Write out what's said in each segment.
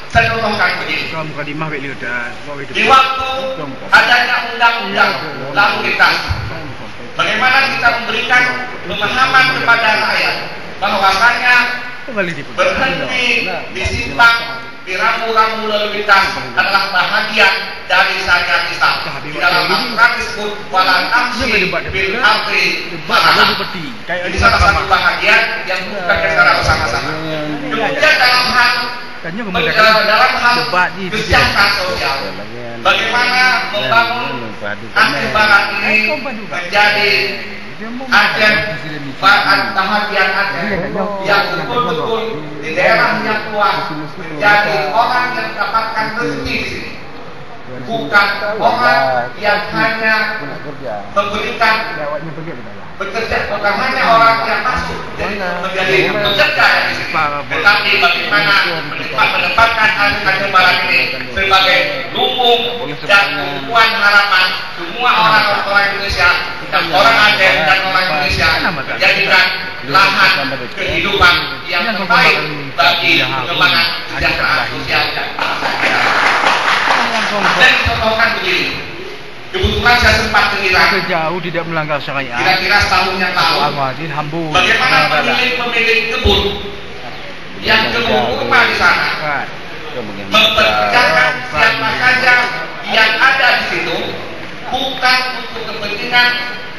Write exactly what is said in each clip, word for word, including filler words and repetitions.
Saya contohkan begini. Di waktu adanya undang-undang lalu lintas, bagaimana kita memberikan pemahaman kepada rakyat bahwasanya berhenti di simpang di rambu-rambu lalu lintas adalah bahagian dari syariat Islam. Di dalam Al-Quran disebut wala tamshi bil ardi maraha. Ini salah satu bahagian yang bukan secara bersama-sama. Kemudian dalam hal dalam hal kesejahteraan sosial, bagaimana membangun Aceh Barat ini menjadi Aceh bahagian Aceh yang betul-betul di daerah yang kuat, menjadi orang yang mendapatkan rezeki di sini, bukan orang yang hanya memberikan bekerja, bukan hanya orang yang masuk menjadi pekerja di sini, tetapi bagaimana menempatkan Aceh Barat ini sebagai lumbung dan tumpuan harapan semua orang-orang Indonesia dan orang Aceh dan orang Indonesia menjadikan lahan kehidupan yang terbaik bagi pengembangan kesejahteraan sosial dan bangsa. Dan contohkan begini, kebetulan saya sempat mengira jauh tidak melanggar syariat. Kira-kira setahun yang lalu, bagaimana pemilik-pemilik kebun yang kebun kurma di sana memperkerjakan siapa saja yang ada di situ, bukan untuk kepentingan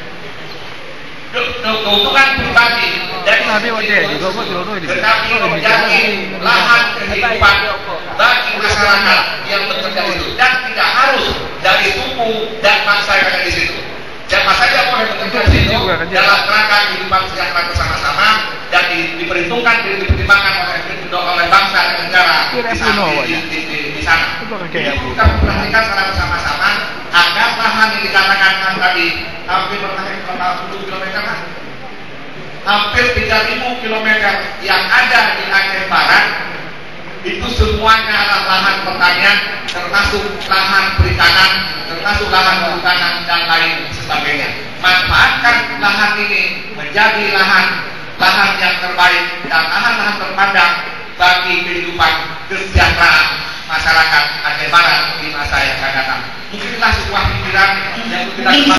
keuntungan pribadi dari tetapi menjadi lahan kehidupan bagi masyarakat yang bekerja di situ, dan tidak harus dari suku dan bangsa yang ada di situ. Siapa saja boleh bekerja di situ dalam kerangka kehidupan sejahtera bersama-sama dan di, diperhitungkan, dipertimbangkan oleh oleh bangsa dan negara di, di, di, di, di sana. Jadi kita perhatikan secara bersama-sama agar lahan yang dikatakan kan tadi hampir berapa puluh kilometer kan? Hampir tiga ribu kilometer yang ada di Aceh Barat itu semuanya adalah lahan pertanian, termasuk lahan perikanan, termasuk lahan perhutanan dan lain sebagainya. Manfaatkan lahan ini menjadi lahan lahan yang terbaik dan lahan-lahan terpandang bagi kehidupan kesejahteraan masyarakat Aceh Barat di masa yang akan datang. Mungkinlah sebuah pikiran yang kita